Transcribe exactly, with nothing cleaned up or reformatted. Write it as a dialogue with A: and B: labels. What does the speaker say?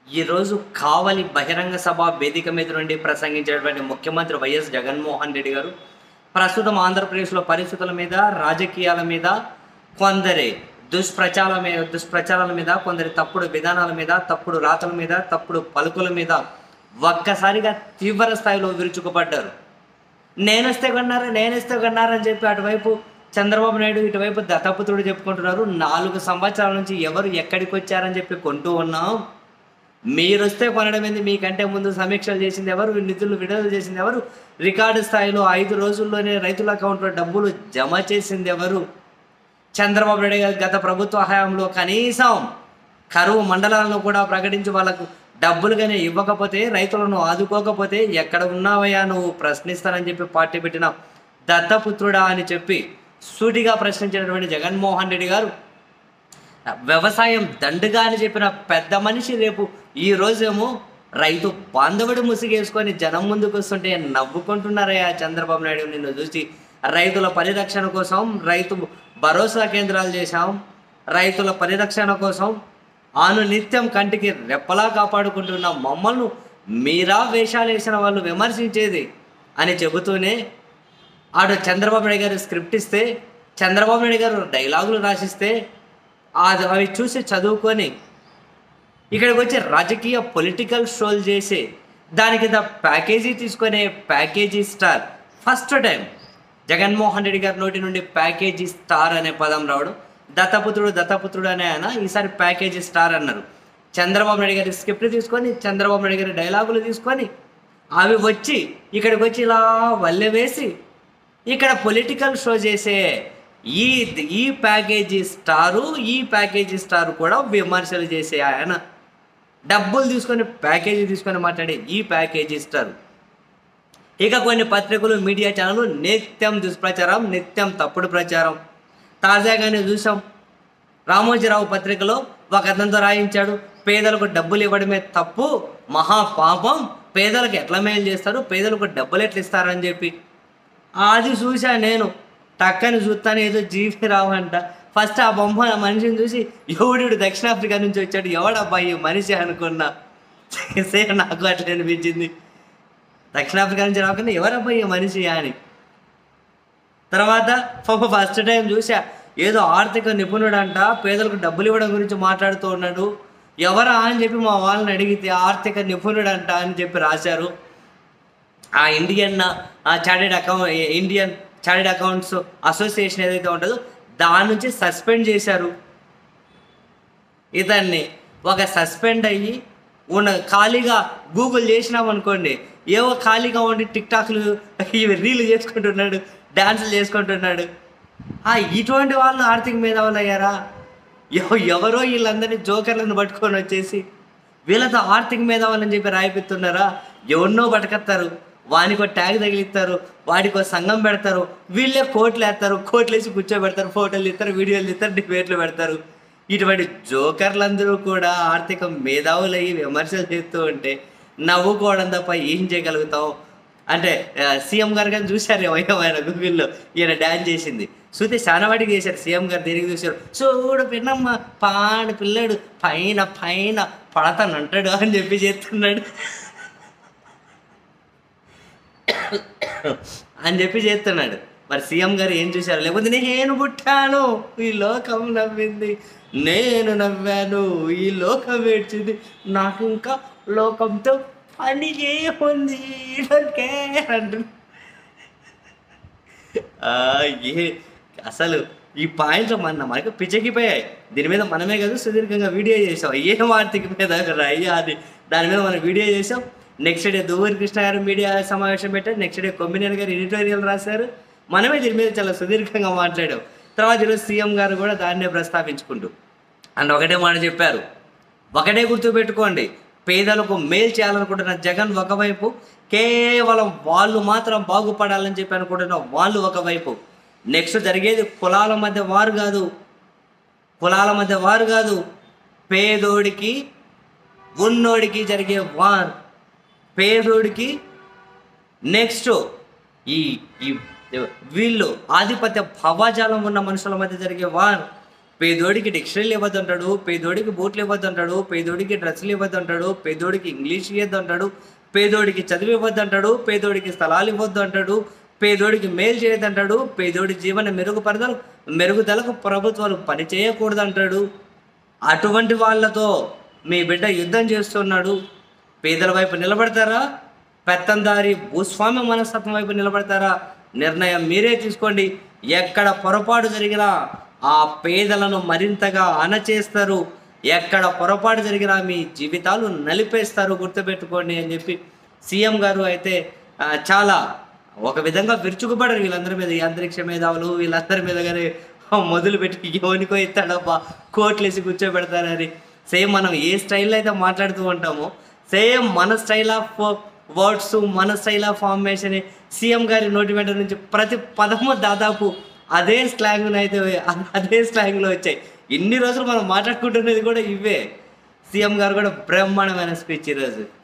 A: ఈరోజు కావలి బహిరంగ సభ వేదిక మీద నుండి ప్రసంగించినటువంటి ముఖ్యమంత్రి వైఎస్ జగన్మోహన్ రెడ్డి గారు ప్రస్తుతం ఆంధ్రప్రదేశ్లో పరిస్థితుల మీద, రాజకీయాల మీద, కొందరి దుష్ప్రచారాల మీద దుష్ప్రచారాల మీద కొందరి తప్పుడు విధానాల మీద, తప్పుడు రాతల మీద, తప్పుడు పలుకుల మీద ఒక్కసారిగా తీవ్ర స్థాయిలో విరుచుకుపడ్డారు. నేనొస్తే కొన్నారా నేనొస్తే కొన్నారా అని చెప్పి అటువైపు చంద్రబాబు నాయుడు, ఇటువైపు దత్తపుత్రుడు చెప్పుకుంటున్నారు. నాలుగు సంవత్సరాల నుంచి ఎవరు ఎక్కడికి వచ్చారని చెప్పి కొంటూ ఉన్నాం. మీరొస్తే కొనడం ఏంది? మీకంటే ముందు సమీక్షలు చేసింది ఎవరు? నిధులు విడుదల చేసింది ఎవరు? రికార్డు స్థాయిలో ఐదు రోజుల్లోనే రైతుల అకౌంట్లో డబ్బులు జమ చేసింది ఎవరు? చంద్రబాబు నాయుడు గారు గత ప్రభుత్వ హయాంలో కనీసం కరువు మండలాలను కూడా ప్రకటించి వాళ్ళకు డబ్బులు కానీ ఇవ్వకపోతే, రైతులను ఆదుకోకపోతే ఎక్కడ ఉన్నావయ్యా నువ్వు ప్రశ్నిస్తానని చెప్పి పార్టీ పెట్టిన దత్తపుత్రుడా అని చెప్పి సూటిగా ప్రశ్నించినటువంటి జగన్మోహన్ రెడ్డి గారు, వ్యవసాయం దండుగా అని చెప్పిన పెద్ద మనిషి రేపు ఈ రోజేమో రైతు బాంధవుడు ముసిగేసుకొని జనం ముందుకు వస్తుంటే నవ్వుకుంటున్నారయ్యా చంద్రబాబు నాయుడు నిన్ను చూసి. రైతుల పరిరక్షణ కోసం రైతు భరోసా కేంద్రాలు చేశాం, రైతుల పరిరక్షణ కోసం ఆను నిత్యం కంటికి రెప్పలా కాపాడుకుంటున్న మమ్మల్ని మీరా వేషాలు వేసిన వాళ్ళు విమర్శించేది అని చెబుతూనే, ఆడు చంద్రబాబు నాయుడు గారు స్క్రిప్ట్ ఇస్తే, చంద్రబాబు నాయుడు గారు డైలాగులు రాసిస్తే అది అవి చూసి చదువుకొని ఇక్కడికి వచ్చి రాజకీయ పొలిటికల్ షోలు చేసి దానికి ద ప్యాకేజీ తీసుకునే package star. First time Jaganmohan Reddy గారి నోటి నుండి ప్యాకేజీ స్టార్ అనే పదం రావడం. దత్తపుత్రుడు దత్తపుత్రుడు అనే ఆయన ఈసారి ప్యాకేజీ స్టార్ అన్నారు. చంద్రబాబు నాయుడు గారి స్క్రిప్ట్ తీసుకొని, చంద్రబాబు నాయుడు గారి డైలాగులు తీసుకొని అవి వచ్చి ఇక్కడికి వచ్చి ఇలా వల్లె వేసి ఇక్కడ పొలిటికల్ షో చేసే ఈ ఈ ప్యాకేజీ స్టారు ఈ ప్యాకేజీ స్టారు కూడా విమర్శలు చేసే ఆయన, డబ్బులు తీసుకొని ప్యాకేజీ తీసుకొని మాట్లాడే ఈ ప్యాకేజీ స్టార్. ఇక కొన్ని పత్రికలు, మీడియా ఛానళ్ళు నిత్యం దుష్ప్రచారం, నిత్యం తప్పుడు ప్రచారం. తాజాగానే చూసాం, రామోజీరావు పత్రికలో ఒక అతనితో రాయించాడు, పేదలకు డబ్బులు ఇవ్వడమే తప్పు, మహాపాపం, పేదలకు ఎట్లా మేలు చేస్తారు, పేదలకు డబ్బులు ఎట్లా ఇస్తారని చెప్పి. అది చూసా నేను, టక్కని చూస్తాను ఏదో జీవి రావు అంట. ఫస్ట్ ఆ బొమ్మ ఆ మనిషిని చూసి ఎవడు దక్షిణాఫ్రికా నుంచి వచ్చాడు, ఎవడబ్బాయి మనిషి అనుకున్నా. సేమ్ నాకు అట్లా అనిపించింది, దక్షిణాఫ్రికా నుంచి రాకుండా ఎవరబ్బాయి మనిషి అని. తర్వాత ఫస్ట్ టైం చూసా ఏదో ఆర్థిక నిపుణుడు అంట, పేదలకు డబ్బులు ఇవ్వడం గురించి మాట్లాడుతూ ఉన్నాడు. ఎవరా అని చెప్పి మా వాళ్ళని అడిగితే ఆర్థిక నిపుణుడు అంట అని చెప్పి రాశారు. ఆ Indian chartered account Indian chartered accounts association ఏదైతే ఉంటుందో దాని నుంచి సస్పెండ్ చేశారు ఇతన్ని. ఒక సస్పెండ్ అయ్యి ఉన్న ఖాళీగా గూగుల్ చేసినాం అనుకోండి, ఏవో ఖాళీగా ఉండి టిక్ టాక్లు ఇవి రీలు చేసుకుంటున్నాడు, డ్యాన్సులు చేసుకుంటున్నాడు. ఇటువంటి వాళ్ళు ఆర్థిక మేధావులు అయ్యారా? ఎవరో వీళ్ళందరినీ జోకర్లను పట్టుకొని వచ్చేసి వీళ్ళతో ఆర్థిక మేధావులని చెప్పి రాయిపిస్తున్నారా? ఎవరినో పట్టుకొస్తారు, వానికో ట్యాగ్ తగిలిస్తారు, వాడికో సంఘం పెడతారు, వీళ్ళే కోట్లు వేస్తారు, కోట్లు వేసి కూర్చోబెడతారు, ఫోటోలు ఇస్తారు, వీడియోలు ఇస్తారు, డిబేట్లు పెడతారు. ఇటువంటి జోకర్లందరూ కూడా ఆర్థిక మేధావులు అయ్యి విమర్శలు చేస్తూ ఉంటే నవ్వుకోవడం తప్ప ఏం చేయగలుగుతాం? అంటే సీఎం గారు కానీ చూశారు ఆయన గూగుల్లో ఈయన డ్యాన్స్ చేసింది చూస్తే చాలా వాటికి చేశారు. సీఎం గారు దేనికి చూశారు, చూడు పిన్నమ్మ పాడు పిల్లడు పైన పైన పడతానంటాడు అని చెప్పి చేస్తున్నాడు అని చెప్పి చేస్తున్నాడు. మరి సీఎం గారు ఏం చూశారు? లేకపోతే నేను పుట్టాను ఈ లోకం నవ్వింది, నేను నవ్వాను ఈ లోకం ఏడ్చింది, నాకు ఇంకా లోకంతో పని ఏముంది అంటు. ఏ అసలు ఈ పాయింట్లు మన మనకు పిచ్చకిపోయాయి. దీని మీద మనమే కాదు సుదీర్ఘంగా వీడియో చేసాం, ఏం ఆర్థిక మీద అయ్యా అది దాని మీద మనం వీడియో చేసాం. నెక్స్ట్ డే దువ్వూరి కృష్ణ గారు మీడియా సమావేశం పెట్టారు, నెక్స్ట్ డే కొమ్మినేని గారు ఎడిటోరియల్ రాశారు, మనమే దీని మీద చాలా సుదీర్ఘంగా మాట్లాడాం. తర్వాత ఈరోజు సీఎం గారు కూడా దాన్నే ప్రస్తావించుకుంటూ అండ్ ఒకటే మాట చెప్పారు, ఒకటే గుర్తుపెట్టుకోండి, పేదలకు మేలు చేయాలనుకుంటున్న జగన్ ఒకవైపు, కేవలం వాళ్ళు మాత్రం బాగుపడాలని చెప్పి అనుకుంటున్న వాళ్ళు ఒకవైపు. నెక్స్ట్ జరిగేది కులాల మధ్య వారు కాదు, కులాల మధ్య వారు కాదు, పేదోడికి ఉన్నోడికి జరిగే వార్. పేదోడికి నెక్స్ట్ ఈ ఈ వీళ్ళు ఆధిపత్య భావజాలం ఉన్న మనుషుల మధ్య జరిగే వార్. పేదోడికి డిక్షనరీలు ఇవ్వద్దంటాడు, పేదోడికి బూట్లు ఇవ్వద్దంటాడు, పేదోడికి డ్రెస్సులు ఇవ్వద్దంటాడు, పేదోడికి ఇంగ్లీష్ ఇవ్వద్దంటాడు, పేదోడికి చదువు ఇవ్వద్దంటాడు, పేదోడికి స్థలాలు ఇవ్వద్దు అంటాడు, పేదోడికి మేలు చేయొద్దంటాడు, పేదోడి జీవన మెరుగుపరదలు మెరుగుదలకు ప్రభుత్వాలు పని చేయకూడదంటాడు. అటువంటి వాళ్ళతో మీ బిడ్డ యుద్ధం చేస్తున్నాడు. పేదల వైపు నిలబడతారా, పెత్తందారి భూస్వామ్య మనస్తత్వం వైపు నిలబడతారా? నిర్ణయం మీరే తీసుకోండి. ఎక్కడ పొరపాటు జరిగినా ఆ పేదలను మరింతగా అణచేస్తారు. ఎక్కడ పొరపాటు జరిగినా మీ జీవితాలు నలిపేస్తారు, గుర్తుపెట్టుకోండి అని చెప్పి సీఎం గారు అయితే చాలా ఒక విధంగా విరుచుకుపడరు వీళ్ళందరి మీద. ఈ అంతరిక్ష మేధావులు వీళ్ళందరి మీద కానీ మొదలుపెట్టి ఎవరికో ఇస్తాడబ్బా కోట్లు వేసి కూర్చోబెడతారని. సేమ్ మనం ఏ స్టైల్లో అయితే మాట్లాడుతూ ఉంటామో సేమ్ మన స్టైల్ ఆఫ్ వర్డ్స్, మన స్టైల్ ఆఫ్ ఫార్మేషన్ సీఎం గారి నోటి వెంట నుంచి ప్రతి పదము దాదాపు అదే స్లాంగ్ను అయితే అదే స్లాంగ్లో వచ్చాయి. ఇన్ని రోజులు మనం మాట్లాడుకుంటున్నది కూడా ఇవే. సీఎం గారు కూడా బ్రహ్మాండమైన స్పీచ్ ఈరోజు.